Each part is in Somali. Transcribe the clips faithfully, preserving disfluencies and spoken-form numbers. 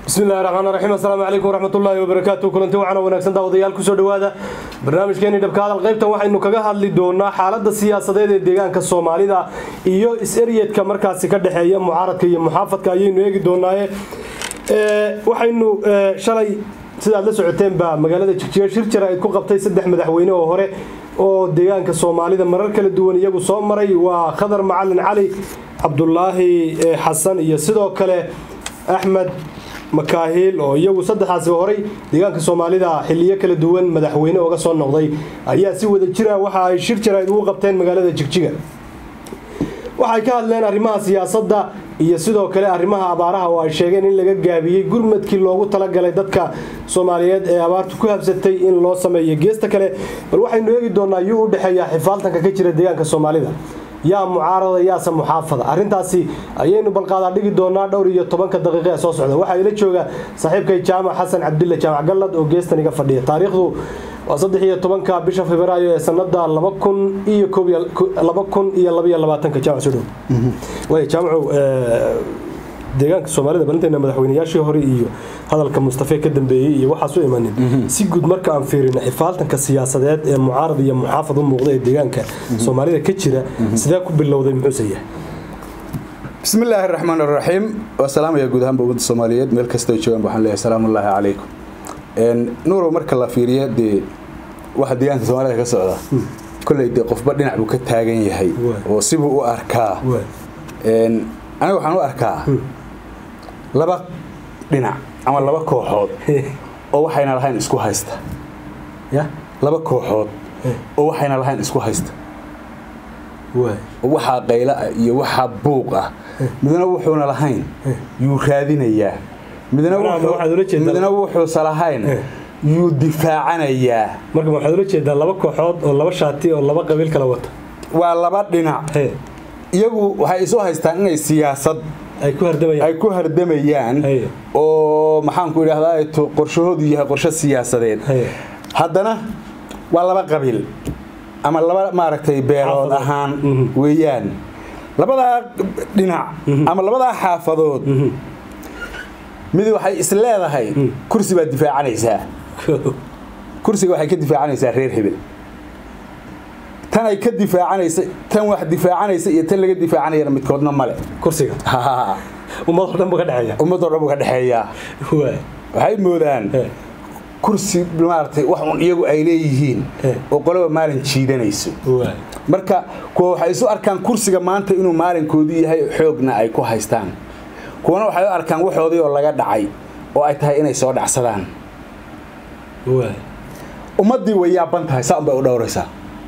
بسم الله الرحمن الرحيم السلام عليكم ورحمة الله وبركاته كلنتي وعنا ونكسن داوديال كسو دوادا barnaamijkeeni dhabkaada qaybtan waxaynu kaga hadli doonaa xaaladda siyaasadeed ee deegaanka Soomaalida iyo is-eriyadka markaasi ka dhaxeeya mucaaradka iyo muxaafadka ayaynu eegi doonaa ee waxaynu shalay sida aad la socoteen ba magaalada Jigjiga shir jira ay ku qabtay saddex madaxweyne oo hore oo deegaanka Soomaalida marar kala duwan iyagu soo maray waa Khadar Macalin Cali Cabdullaahi Xasan iyo sidoo kale Ahmed makaahil oo iyagu saddexaas horay deegaanka Soomaalida xilliyo kala duwan madaxweyne uga soo noqday ayaa si wada jira waxa ay shir jirayd ugu qabteen magaalada Jigjiga waxay ka hadleen arrimaha siyaasadda iyo sidoo kale arrimaha abaaraha oo ay sheegeen in laga gaabiyay gurmadkii loogu talagalay dadka Soomaaliyeed ee abaartu ku habsatay in loo sameeyo geesta kale bal waxaynu eegi doonaa iyuu u dhaxeeya xifaaltanka ka jira deegaanka Soomaalida yaa mucaarada yaa muxaafada arintaasi ayaynu balqaada dhigi doonaa dhowr iyo toban daqiiqo soo socda waxa ila jooga saaxiibkay Jaamac Xasan Cabdulla Jaamac Gallad oo geestan iga fadhiya taariikhdu waa saddex iyo toban bisha Febraayo ee sanada laba kun iyo laba iyo labaatan Jaamac soo dhow way Jaamac deegaanka Soomaalida balanteena madaxweynayaashii hore iyo hadalka Mustafa ka dambeeyay iyo waxa soo imaanay si guud marka aan fiirino xifaaltanka siyaasadeed ee mucaarad iyo muxaafad u muuqda ee deegaanka Soomaalida ka jira sida ku bilowday muxuu yahay Bismillahir Rahmanir Rahim wa salaam ya guud ahaan bawda Soomaaliyeed meel kasta ay joogaan waxaan leeyahay salaamu alaykum een nuuro marka la fiiriyo de waxa deegaanka Soomaalida ka socda kulay de qofba dhinac uu ka taagan yahay oo sibu u arkaa een aniga waxaan u arkaa laba dhinac ama laba kooxood oo waxayna lahayn isku haysta ya laba kooxood oo waxayna lahayn isku haysta way waxa qayla iyo waxa buuq ah midna wuxuuna lahayn yuu raadinayaa midna wuxuu midna wuxuu salahayn yuu difaacanayaa marka waxa ula jeedaa laba kooxood oo laba shaati oo laba qabiil kala wata waa laba dhinac iyagu waxay soo haystaan inay siyaasad ay ku hardamayaan ay ku hardamayaan oo maxaan ku yiraahdaa ay qorshahoodu yahay qorshe siyaasadeed haddana waa laba qabiil ama laba maaragtay beelood ahaan weeyaan labada dhinac ama labada xaafadood mid waxay is leedahay kursi baad difaacanaysaa kursiga waxay ka difaacanaysaa reer hebel tan ay ka difaacanaysa tan wax difaacanaysa iyo tan laga difaacanayna midkoodna male kursiga ha ummadoo dhan ka dhaxeeya ummadoo dhan ka dhaxeeya way waxay moodaan kursi maartay wax un iyagu ay leeyihiin oo qolaba maalin jiidanayso way marka kuwa waxay isu arkaan kursiga maanta inuu maalinkoodii yahay xoogna ay ku haystaan kuwana waxay u arkaan waxoodii oo laga dhacay oo ay tahay inay soo dhacsadaan way ummadii way yaaban tahay saan bay u dhowraysaa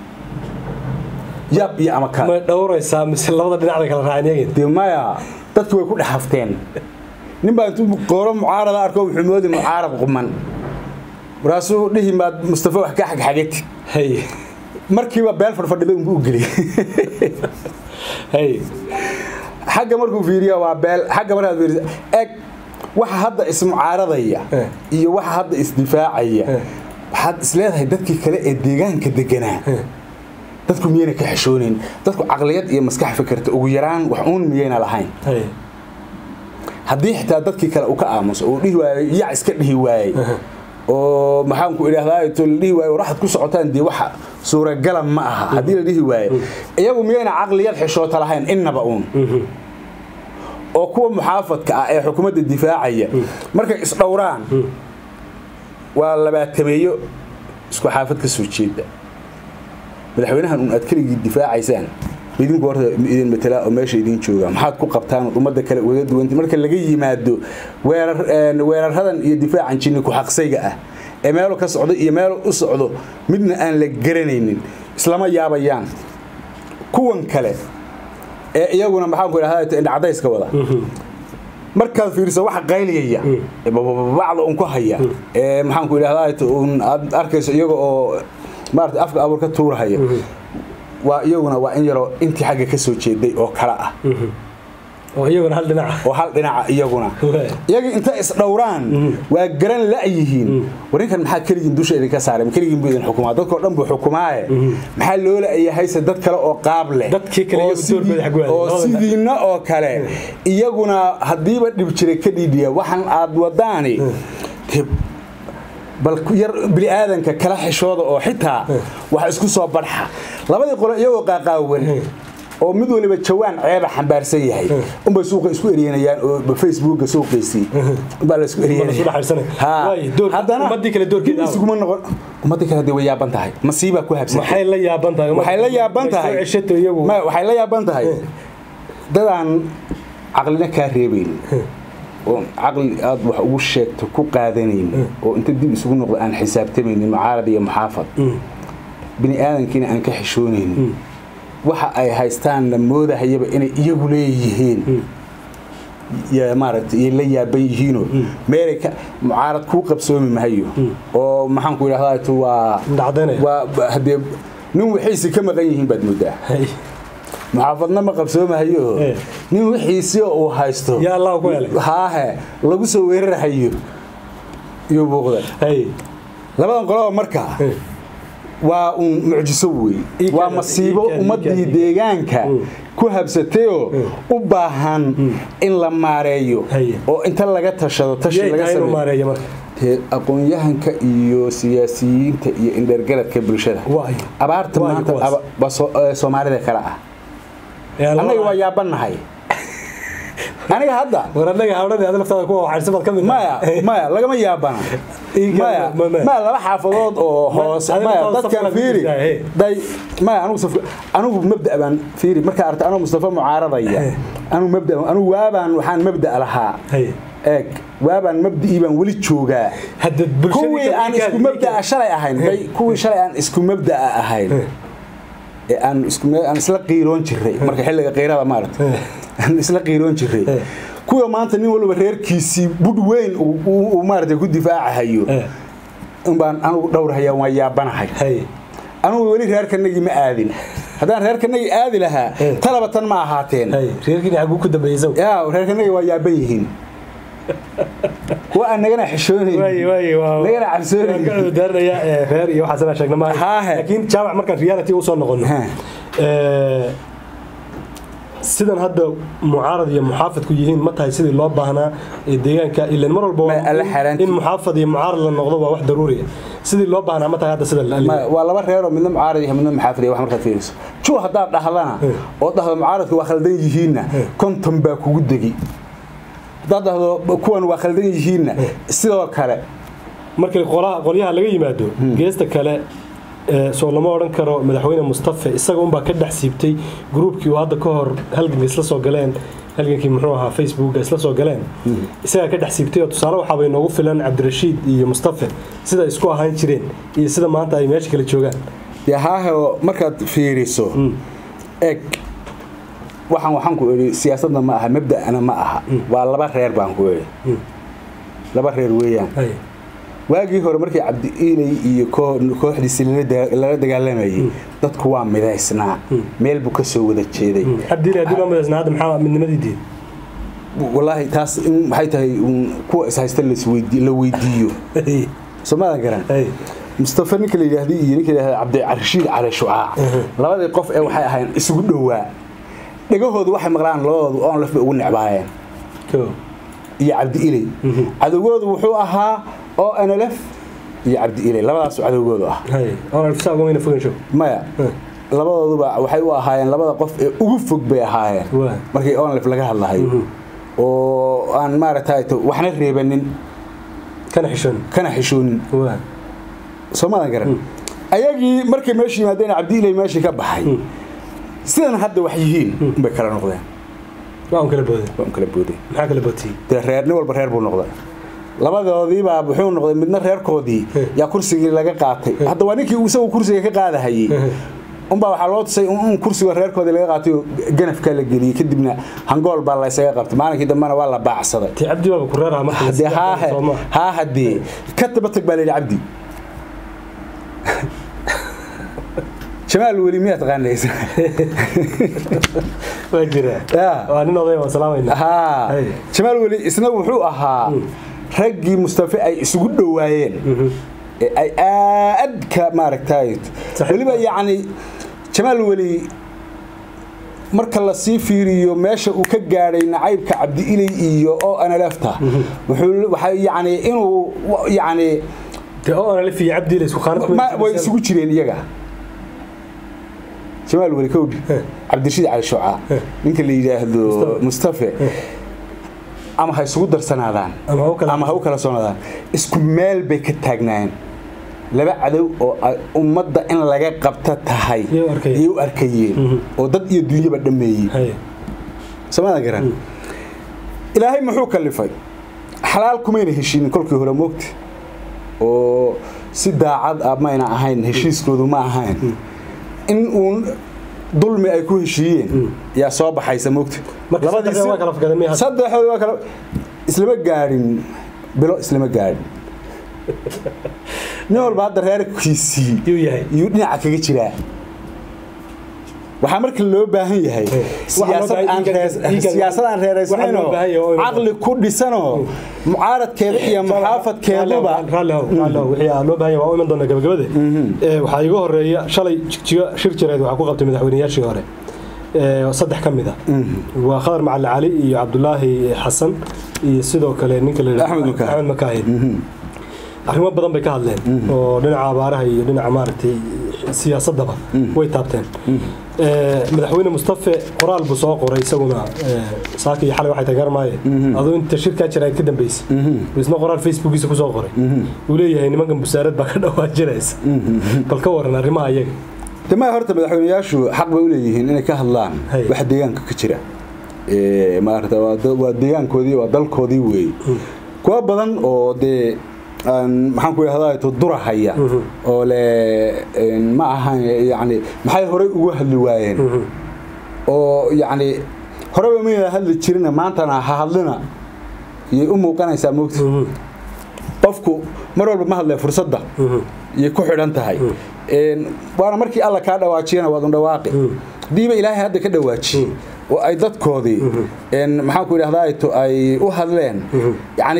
yab iyo ama ka ma dhowraysaa mise labada dhinac kala raacayeen deemaya dadku way ku dhaxafteen nin baa intuu qooro mucaarada arko wuxuu moodi mucaarad quman raasu dhihi ma Mustafa wax ka xaq xageed hay markiiba beel fadhiday uu galiyay hay xagga markuu fiiriyo waa beel xagga markaad fiiriso eg waxa hadda ismu caaradaya iyo waxa hadda isdifaacaya waxaad isleedahay dadkii kale ee deegaanka deganaa dadku miyayna ka xishoonin dadku aqliyad iyo maskax fikirta ugu yaraan wax uun miyayna lahayn haddii xitaa dadkii kale uu ka aamuso oo dhihi waayay yaa iska dhihi waayay oo maxaan ku ilaahay to dhihi waayay waxaad ku socotaan dii waxa suuragal ma aha haddii la dhihi waayay iyagu miyayna aqliyad xishoota lahayn inaba uun oo kuwa muxaafadka ah ee xukuumadda difaacaya markay is dhowraan waa labaatameeyo isku xaafad ka soo jeeda madaxweynahan uu adkaliga difaacaysaan idinku horta idin matala oo meesha idin jooga maxaad ku qabtaan ummadda kale wada duwan marka laga yimaado weerar weerarhadan iyo difaacan jinni ku xaqsayga ah ee meel ka socdo iyo meel u socdo midna aan la garanaynin islama yaabayaan kuwan kale ee iyaguna maxaan ku ilaahay dhacdayska wada markaad fiiriso waxa qayliyaya bacdo un ku haya ee maxaan ku ilaahay un arkayso iyaga oo maarta afka abuurka tuurahaya waa iyaguna waa in yaro intii xagga ka soo jeeday oo kala ah oo iyaguna hal dhinac oo hal dhinaca iyaguna iyaga inta is dhowraan waa garan la yihiin warinkan maxaa kaligiin dusha idinka saaray kaligiin buu idin xukumaa dadka dhan buu xukumaaye maxaa loo leeyahay dad kale oo qaab leh dadkii kale iyo doorbada xagwaad oo sidiina oo kale iyaguna hadiiba dhib jiray ka dhiidiya waxan aad wadaani bal yar bili aadanka kala xishooda oo xitaa waxa isku soo barxa labadii qolo iyagoo qaaqaawan oo mid waliba jawaan ceeba xambaarsan yahay umba suuqa isku eriyeenayaan oo Facebook suuqiisii umba la isku eriyeenayaan haddana ummadii kale doorkeeda isugu ma noqon ummadii kale way yaaban tahay masiiba ku habsan waxay la yaaban tahay waxay la yaaban tahay ma waxay la yaaban tahay dadaan aqlina ka reebeen oo aqli aad wax ugu sheegto ku qaadanayn oo inta dib isugu noqdo aan xisaabtamaynin mucaarad iyo muxaafad bini aadankiina aan ka xishoonayn waxa ay haystaan moodahayba inay iyagu leeyihiin ya maaragtay la yaaban yihiin meelka mucaarad ku qabsoomi mahayo oo maxaan ku yiraahdaa waa waa hadee nin wixiisi ka maqan yihiin baad moodaa muxaafadna ma qabsoomahayo nin wixiisi uu haysto ya Allah ku yeelay haa lagu soo weerarahayo iyo buuqda hay labadan qolo marka waa un mucjiso weey waa masiibo ummadii deegaanka ku habsatay oo u baahan in la maareeyo oo inta laga tashado tashi laga sameeyo aqoon-yahanka iyo siyaasiyiinta iyo indhergaradka bulshada abaarta maanta Soomaalida kala ah anaga waa yaabanahay aniga hadda waranaga hawlada aad laftada ku waxaysabad kamid maya maya lagama yaabana maya ma laba xaafadood oo hoos maya dadkan fiiri day maya anigu saf anigu mabda baan fiiri marka arta anigu Mustafa mucaaradaya anigu mabda anigu waabaan waxaan mabda lahaa eeg waabaan mabdii baan wali joogaa hadda bulshada kuwii aan isku mabda shalay ahayn bay kuwii shalay aan isku mabda ahayn ee aan isku aan isla qiiroon jiray marka xilliga qiirada maartay aan isla qiiroon jiray kuwa maanta nin walba reerkiisii bud weyn uu maartay ku difaacahayo in baan anigu dhowrhayaa waan yaabanahay anigu wali reerkanagi ma aadin hadaan reerkanagi aadi lahaa talabatan ma ahaateen reerkii xagu ku dambeeyay yaa reerkanagi waa yaaban yihiin kuwa anagana xishoonay way way waa nagana cabsoonay ka daaraya reer iyo waxa sana sheegnaa laakiin jaamac marka reality uu soo noqono ee sidan hadda mucaarad iyo muxaafid ku yihiin ma tahay sidii loo baahnaa ee deegaanka ilaa mar walba in muxaafid iyo mucaarad la noqdo waa wax daruuri ah sidii loo baahnaa ma tahay hadda sida waa laba reer oo midna mucaarad iyo midna muxaafid iyo wax marka fiiriso juu hadaa dhahdana oo dhahdo mucaaradku waa khaldan yihiinna konton baa kugu dagi dadado kuwan waa khaldan yihiin sidoo kale markii qolaha qolyaha laga yimaado geesta kale ee soo lama oran karo madaxweyne Mustafa isaga un baa ka dhaxsiibtay groupkii uu hadda ka hor halgan isla soo galeen halgankii muxuu ahaa Facebook isla soo galeen isaga ka dhaxsiibtay oo tusaale waxa bay noogu filan Cabdirashiid iyo Mustafa sida isku ahaan jireen iyo sida maanta ay meesha kala joogaan yaha markaad fiiriso eg waxaan waxaan ku eri siyaasadna ma aha mabda'ana ma aha waa laba reer baan ku eri laba reer weeyaan waagii hore markii Cabdi Ilay iyo kooxdiisa la dagaalamayay dadku waa midaysnaa meel buu ka soo wada jeeday Cabdi Ilay hadii ma midaysnaa hadda maxaa midnimadiidii wallahi taas in maxay tahay kuwa is haysta la isweydiiyo la weydiiyo Soomaaliya garan Mustafa ninka la yiraahdo iyo ninka la yiraahdo Cabdi Rashiid Cali Shucaac labadii qof ee waxay ahayn isugu dhawaa dhagahoodu waxay maqlaan labadoodu oo lafba ugu necbaayeen ko iyo Cabdi Ilay cadawgoodu wuxuu ahaa oo ana laf iyo Cabdi Ilay labadaas cadawgoodu ah hay oo alf saago weyn fogan show maya labadooduba waxay u ahaayeen labada qof ee ugu fog bay ahaayeen markii oo laf laga hadlahay oo aan maaragtay waxna reebanin kana xishoon kana xishoonin waa Soomaaliya garan ayagii markii meeshii maadeen Cabdi Ilay meeshii ka baxay sidan hadda wax yihiin bay kala noqdeen waan kala boodeen waan kala boodeen maxaa kala bootay de reerna walba reer buu noqday labadoodii baa wuxuu noqday midna reerkoodii yaa kursigii laga qaatay hadda waa ninkii uu soo kursiga ka qaadahayay um baa waxa loo tusay in kursiga reerkoodii laga qaatay ganafka la geliyay kadibna hangool baa la isaga qabtay maalinkii dambana waa la baacsaday ti Cabdi baa ku reeraha markii ha ha hadii ka tabatag baa leeyahay Cabdi jamaal weli miyaad qaanaysa waa jira waa nin oday oo salaamayna ha jamaal weli isna wuxuu ahaa raggii Mustafa ay isugu dhawaayeen ay aad ka maaragtay waliba yaani jamaal weli marka la sii fiiriyo meesha uu ka gaaray nacaybka Cabdi Ilay iyo oo ana lafta wuxuu waxa yaani inuu yaani oo ana lafi Cabdi Ilay isku qaanad ma way isugu jireen iyaga jamaal weli kowdi Cabdi Rashid Cali Shuca ninka la yiraahdo Mustafa ama hay isugu darsanaadaan ama ha u kala soonaadaan isku meel bay ka taagnaan laba cadow oo ummadda in laga qabta tahay iyo arkayeen oo dad iyo dunyaba dhameeyay samada garan ilaahay muxuu kalifay xalaal kumeena heshiin kolkii hore moogti oo si daacad ah ma ina ahayn heshiiskoodu ma ahayn in uu dulmi ay ku heshiiyeen yaa soo baxaysa moogti labadii waa kala fakadamay saddexdood waa kala islama gaarin bilo islama gaarin nool baad reerkiisi yuu yahay yuu dhinaca kaga jiraa waxa marka loo baahan yahay siyaasad aan siyaasad aan reereysnayno aqli ku dhisano mucaaradkeeda iyo muxaafadkeeduba raallo raallo wixii loo baahan yahay waa iman doona gabagabada ee waxa iga horeeya shalay jigjiga shir jireed waxa ku qabtay madaxweynayaashii hore ee saddex kamid ah waa Khadar Macalin Ali iyo Cabdullaahi Xasan iyo sidoo kale ninka la yiraahdo Axmed Makaahid arrimo badan bay ka hadleen oo dhinaca abaaraha iyo dhinaca maartay siyaasadaba way taabteen ee madaxweyne Mustafa qoraal buu soo qoray isaguna saaki iyo xalay waxay tagarmaayeen adoo inta shirka jiray ka dambeysay isna qoraal Facebook-kiisa ku soo qoray uu leeyahay nimankan busaarad baa ka dhawaajinaysa bal ka waran arrimaha iyaga tama horta madaxweynayaashu xaq bay u leeyihiin inay ka hadlaan wax deegaanka ka jira ee maarta waa deegaankoodii waa dalkoodii weey kuwa badan oo de maxaan ku yiraahdaa to durahaya oo le ma ahan yaani maxay hore ugu hadli waayeen oo yaani hore ma meel hadli jirina maantana ha hadlina iyo u muuqanaysa moogti qofku mar walba ma hadlay fursadda iyo ku xidhan tahay een waana markii alla ka dhawaajiyana waad u dhawaaqi diiba ilaahay hadda ka dhawaaji oo ay dadkoodii een maxaan ku yiraahdaa to ay u hadleen yaani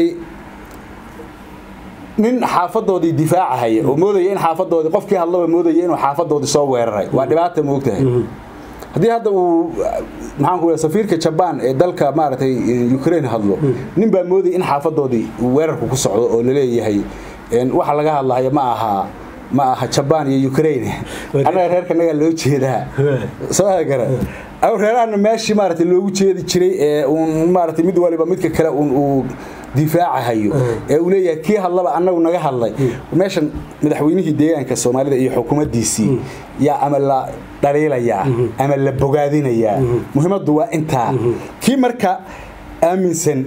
nin xaafadoodii difaacahay oo moodaya in xaafadoodii qofkii hadlaba moodaya inuu xaafadoodii soo weeraray waa dhibaato moogtahay hadii hadda uu maxaan ku safiirka Japan ee dalka maartay Ukraine hadlo nin baa moodaya in xaafadoodii weerarku ku socdo oo la leeyahay in waxa laga hadlayo ma aha ma aha Japan iyo Ukraine ana reerka naga loo jeedaa soo gara aw reerana meeshii maartay loogu jeedi jiray ee uu maartay mid waliba midka kale uu difaacahayo ee uu leeyahay kii hadlaba anagu naga hadlay meeshan madaxweynihii deegaanka Soomaalida iyo xukuumaddiisii yaa ama la dhaliilaya ama la bogaadinaya muhiimadu waa inta kii marka aaminsan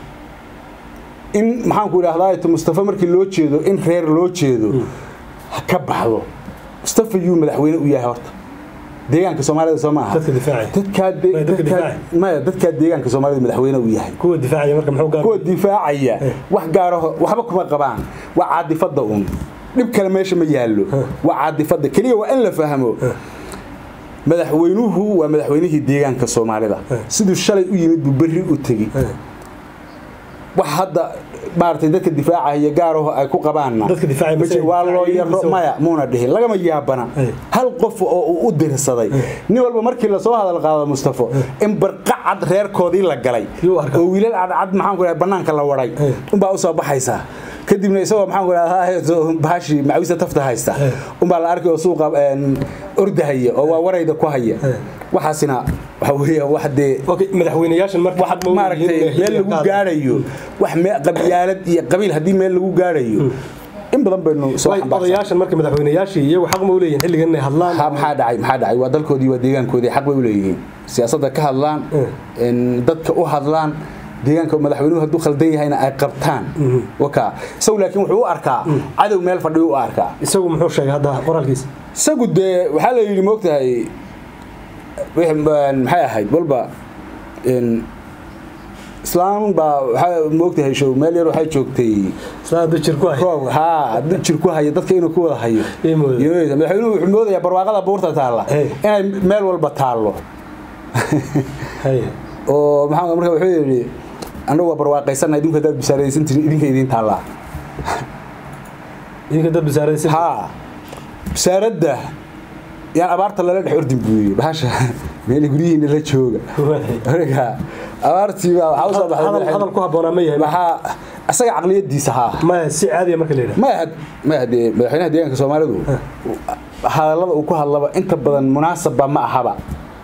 in maxaan ku yiraahdaa Mustafa markii loo jeedo in reer loo jeedo ka baxdo Mustafa yu madaxweyne u yahay horta deegaanka Soomaalida Soomaaliya dadka difaaciya dadka ma dadka deegaanka Soomaalida madaxweyne u yahay kuwa difaaciya marka muxuu gaar kuwa difaacaya wax gaar ah waxba kuma qabaan waa caadifada uun dib kale meesha ma yaalo waa caadifada kaliya waa in la fahmo madaxweynuhu waa madaxweynihii deegaanka Soomaalida sidoo shalay u yimid bari u tagi wax hadda maartay dadka difaacaya gaar ah ay ku qabaana dadka difaacaya waa loo yaro maya muuna dhihin laga ma yaabana hal qof oo uu u dirsaday nin walba markii la soo hadal qaado Mustafa in barqacad reerkoodii la galay oo wiilal cad maxaan ku banaanka la waray un baa u soo baxaysa kadibna isagoo maxaan ku raahdaa baashi macawisa tafta haysta un baa la arkay oo suuqa ordahaya oo waa warayda ku haya waxaasina waxa weeye waxde okay madaxweynayaashan marka wax maaragtay meel lagu gaarayo wax qabyaalad iyo qabiil hadii meel lagu gaarayo in badan baynu soo xambaarsan marka madaxweynayaashii iyagu xaq ma u leeyihiin xilligan inay hadlaan maxaa dhacay maxaa dhacay waa dalkoodii waa deegaankoodii xaq bay u leeyihiin siyaasadda ka hadlaan in dadka u hadlaan deegaanka madaxweynuhu haduu khaldan yahayna ay qabtaan waka isagu laakiin wuxuu u arkaa cadow meel fadhiyo u arkaa isagu muxuu sheegay hadda qoraalkiisa isagu de waxa la yiri moogtahay maxay ahayd walba in islaan baa waxa moogtahay show meel yar waxay joogtay islaan dad jir ku hay ha dad jir ku hay dadka inuu ku wada hayo iyo madaxweynuhu wuxuu moodayaa barwaaqada buurta taala inay meel walba taalo hay oo maxaa markaa wuxuu yiri anagu waa barwaaqaysanay idinka dad bisaaraysan idinka idin taala idinka dad bisaaraysan ha bisaarada yaan abaarta la dhex ordin buuyo bahasha meel guriyiina la jooga ariga abaartii waxa uu soo baxay hadal ku haboona ma yahay waxa asaga aqliyadiisa ha ma si caadi marka leeyahay ma ma hadii madaxweynaha deegaanka Soomaalidu hadalada uu ku hadlaba inta badan munaasab ma ahaba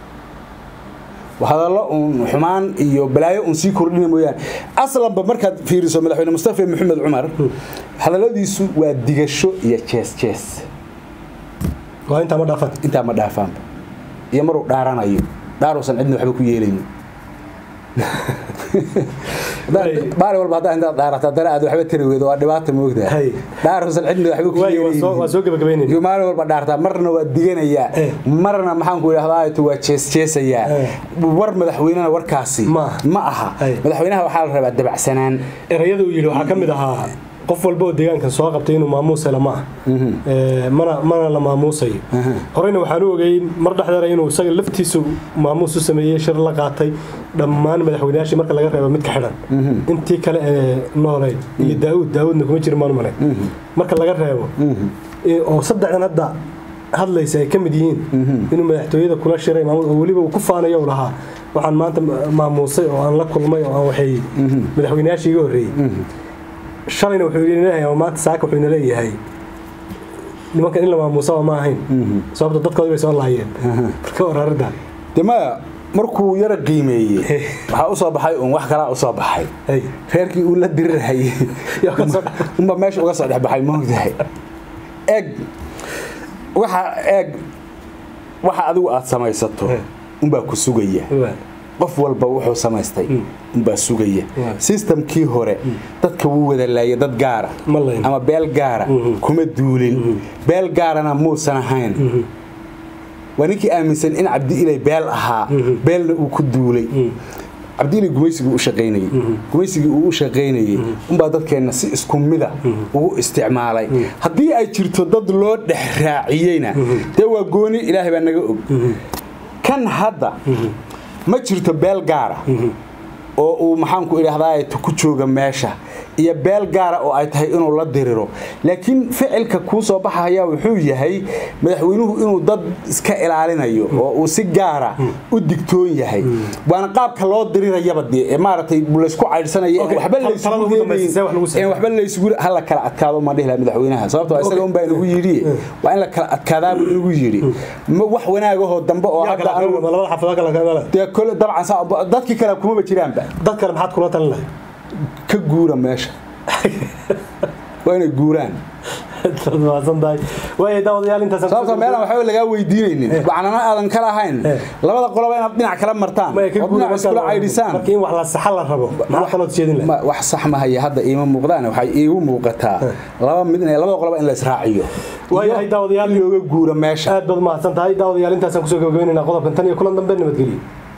وهذا حمان iyo balaayo un sii kordhinay mooyaan aslanba markaad fiiriso madaxweyne Mustafa Maxamed Umar hadaladiisu waa digasho iyo jees jees waa inta ma dhaafan inta ma dhaafan iyo maru dhaaranayo dhaarusan cidna waxba ku yeelaynin baari walba hadda inta dhaarata dara aad waxba tiri weedo waa dhibaato moogtaa dhaarusan cidna waxba ku yeelaynin waa soo gabagabeynay iyo maari walba dhaarta marna waa diganaya marna maxaan ku yiraahdaa waa jees jeesaya war madaxweynaha warkaasi ma aha madaxweynaha waxa la rabaa dabacsanaan erayada uu yiri waxa kamid ahaa qof walba oo deegaanka soo qabtay inuu maamuus lama ee mana mana la maamuusay horeyna waxaan u ogeyn mar dhaxdeer inuu isaga laftiisu maamuus u sameeyay shir la qaatay dhammaan madaxweynayaashii marka laga reebo mid ka xidhan intii kale ee noolay iyo Daawud Daawudna kuma jiro maamulay marka laga reebo oo saddexdan hadda hadlaysa ay kamid yihiin inuu madaxtooyada kula shiray maamul oo waliba uu ku faanayo lahaa waxaan maanta maamuusay oo aan la kulmay oo aan waxay madaxweynayaashii iga horeeyay shalayna wuxuu leeyahay maanta saaka wuxuu leeyahay nimanka in la maamuuso ma ahayn sababta dadkooda way soo laayeen marka wararada dema markuu yara qiimeeyay waxa uu soo baxay oo wax kala u soo baxay reerkii uu la dirirahay yaa ka soo umba meesha uga soo dhaxbaxay moogdahay eeg waxa eeg waxa adigu aad samaysato umba ku sugaya qof walba wuxuu samaystay umba sugaya systemkii hore dadka wuu wada laayay dad gaar ama beel gaar kuma duulin beel gaarana muusan ahayn waninki aaminsan in Cabdi Ilay beel ahaa beelna uu ku duulay Cabdi Ilay gumaysigu u shaqeynayay gumaysigu uu u shaqeynayay umba dadkeena si isku mid ah ugu isticmaalay hadii ay jirto dad loo dhex raaciyayna de waa gooni Ilaahay baa naga og kan hadda ma jirto beel gaar ah oo uu maxaan ku iraahdaa ku jooga meesha iyo beel gaar ah oo ay tahay inuu la diriro laakiin ficilka ku soo baxaya wuxuu yahay madaxweynuhu inuu dad iska ilaalinayo oo uu si gaar ah u digtoon yahay waana qaabka loo dirirayaba ee maartay la isku caydsanaya waxba la isku waxba la isku hal kala adkaado ma dhihla madaxweynaha sababtoo ah isaga un baa inagu yiri waa in la kala adkaadaa inagu yiri wax wanaagaho dambe oo hadda labada xaflada kala kala de kale dabcan dadkii kala kuma jiraanba dadka maxaad kula talin lahayd ka guura meesha waa inay guuraan tadwaasanday way daawadayaal inta sababta meel waxa laga weydiinaynin waxana aadan kala ahayn labada qoloba inaad dhinac kala martaan oo isku caydisaan markii wax la saxal la rabo ma kala jeedin la wax sax ma haya hadda iima muuqdaan waxay iigu muuqataa laba mid in labada qoloba in la israaciyo way daawadayaal looga guura meesha aad baad mahadsantahay daawadayaal intaas aan ku soo gabagabeynayna qodobkan tan iyo kulan dambe nabadgelyo